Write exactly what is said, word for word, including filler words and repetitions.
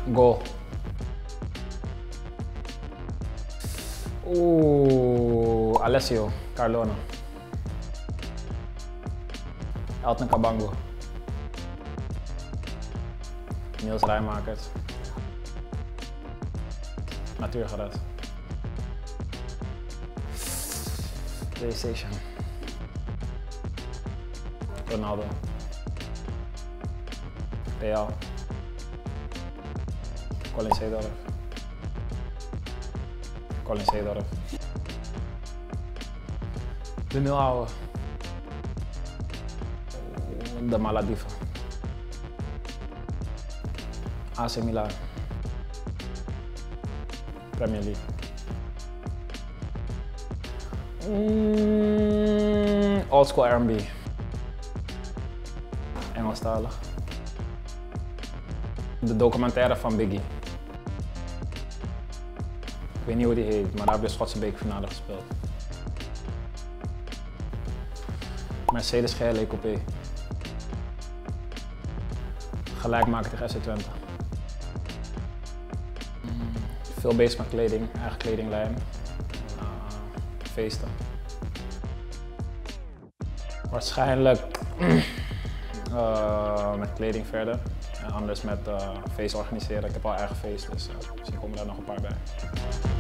Goal. Oeh, Alessio, Carlona. Elton Cabango. Niels Rijmakers. Natuurgered. PlayStation. Ronaldo. Real. Colin Seedorf. Colin Seedorf. De Milhouwe. De Maladiva. A C Milan. Premier League. Mm, old school R en B. Engelstalig. De documentaire van Biggie. Ik weet niet hoe die heet, maar daar heb je de Schotse bekerfinale gespeeld. Mercedes G L E Coupé. Gelijk maken tegen F C Twente. Mm, veel bezig met kleding, eigen kledinglijn. Uh, feesten. Waarschijnlijk uh, met kleding verder. En anders met uh, feest organiseren. Ik heb al eigen feest, dus uh, misschien komen er nog een paar bij.